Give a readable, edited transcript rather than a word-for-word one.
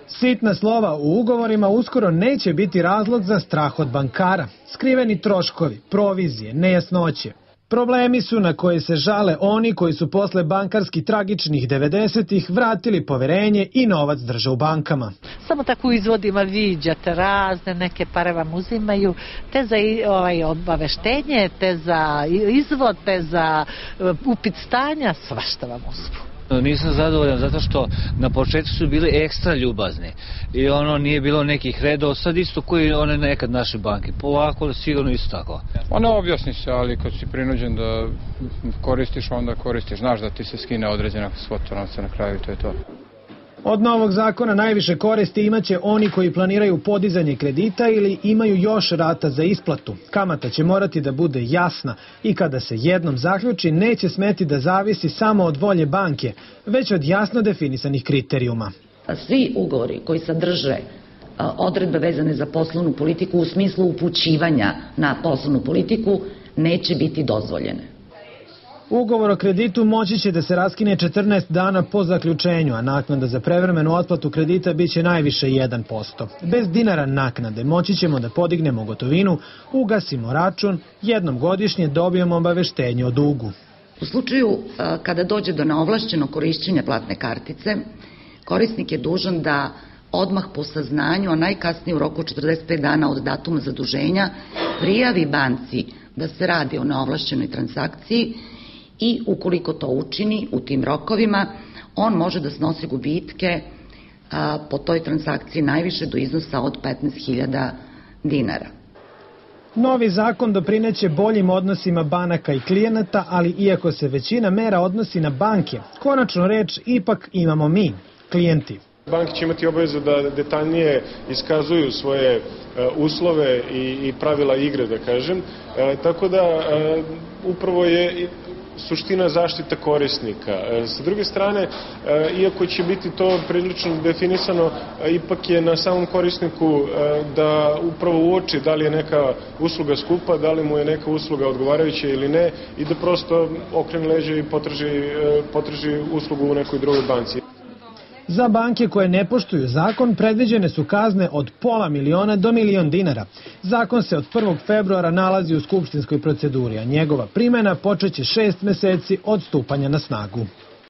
Sitna slova u ugovorima uskoro neće biti razlog za strah od bankara. Skriveni troškovi, provizije, nejasnoće. Problemi su na koje se žale oni koji su posle bankarskih tragičnih 90-ih vratili poverenje i novac drže u bankama. Samo tako u izvodima viđate razne, neke pare vam uzimaju, te za obaveštenje, te za izvod, te za upit stanja, svašta vam uzmu. Nisam zadovoljan zato što na početku su bili ekstra ljubazni i nije bilo nekih redova, sad isto koji one nekad naše banke, polako sigurno isto tako. Ona objasni se, ali kad si prinuđen da koristiš, onda koristiš, znaš da ti se skine određena svota novca na kraju i to je to. Od novog zakona najviše koristi imaće oni koji planiraju podizanje kredita ili imaju još rata za isplatu. Kamata će morati da bude jasna i kada se jednom zaključi neće smeti da zavisi samo od volje banke, već od jasno definisanih kriterijuma. Svi ugovori koji sadrže odredbe vezane za poslovnu politiku u smislu upućivanja na poslovnu politiku neće biti dozvoljene. Ugovor o kreditu moći će da se raskine 14 dana po zaključenju, a naknada za prevremenu otplatu kredita biće najviše 1%. Bez dinara naknade moći ćemo da podignemo gotovinu, ugasimo račun, jednom godišnje dobijemo obaveštenje o dugu. U slučaju kada dođe do neovlašćenog korišćenja platne kartice, korisnik je dužan da odmah po saznanju, a najkasnije u roku 45 dana od datuma zaduženja, prijavi banci da se radi o neovlašćenoj transakciji i ukoliko to učini u tim rokovima, on može da snosi gubitke po toj transakciji najviše do iznosa od 15.000 dinara. Novi zakon doprineće boljim odnosima banaka i klijenata, ali iako se većina mera odnosi na banke, konačnu reč ipak imamo mi, klijenti. Banke će imati obavezu da detaljnije iskazuju svoje uslove i pravila igre, da kažem, tako da upravo je suština zaštita korisnika. Sa druge strane, iako će biti to prilično definisano, ipak je na samom korisniku da upravo uoči da li je neka usluga skupa, da li mu je neka usluga odgovarajuća ili ne i da prosto okrene leđa i potraži uslugu u nekoj drugoj banci. Za banke koje ne poštuju zakon predviđene su kazne od $500.000 do $1.000.000 dinara. Zakon se od 1. februara nalazi u skupštinskoj proceduri, a njegova primjena počeće 6 meseci od stupanja na snagu.